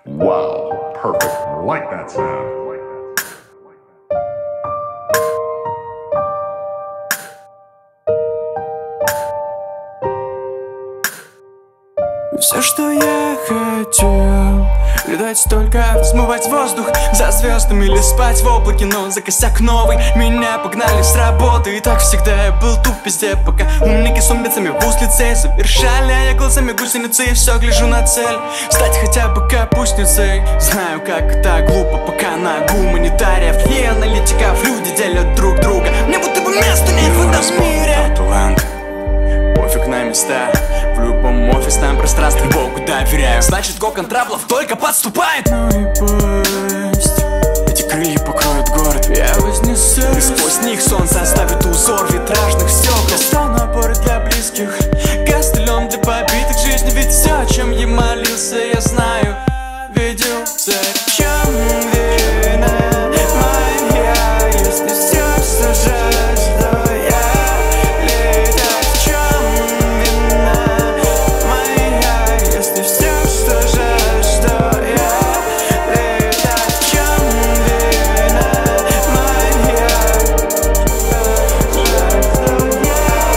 Wow, perfect. I like that sound. Все, что я хотел, летать только, взмывать воздух за звездами или спать в облаке, но за косяк новый меня погнали с работы. И так всегда я был туп везде, пока умники с умницами в вуз лицей совершали, а я глазами гусеницы и все гляжу на цель стать хотя бы капустницей. Знаю, как это глупо, пока на гуманитариев и аналитиков люди делят друг друга. Мне будто бы места нет в этом мире. Пофиг на места, в любом офисном пространстве Богу доверяю. Значит, кокон траблов только подступает. Ну и пусть эти крылья покроют город, я вознесусь, и сквозь них солнце оставит узор витражных стекол. Я стану опорой для близких, костылем для побитых жизни. Ведь все, о чем я молился, я знаю, ведет зачем вина моя, если все сажать, что я летать. В чем вина моя, если все сажать, что я летать. В чем вина моя, в чем вина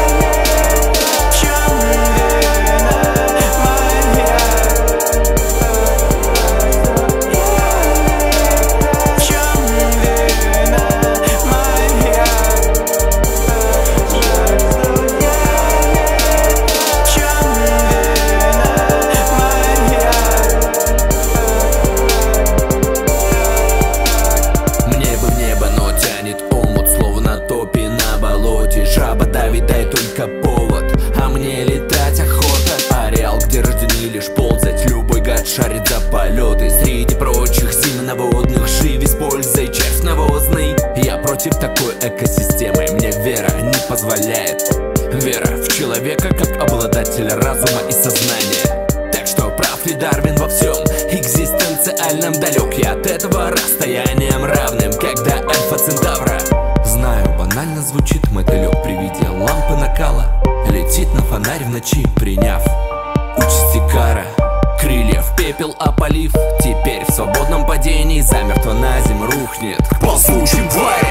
Мне бы в небо, но тянет омут, словно топи на болоте. Жаба давит, дай только повод, а мне летать охота. Ареал, где рождены лишь ползать, любой гад шарит за полеты. Среди прочих земноводных живи с пользой червь навозный. Я против такой экосистемы, мне вера не позволяет. Вера в человека как обладателя разума и сознания. Так что прав ли Дарвин во всем экзистенциальном? Далек я от этого расстоянием равным, когда Альфа Центавра. Знаю, банально звучит мотылек при виде лампы накала. Летит на фонарь в ночи, приняв участь Икара. Крылья в пепел опалив, теперь в свободном падении замертво на земь рухнет к ползучим тварям.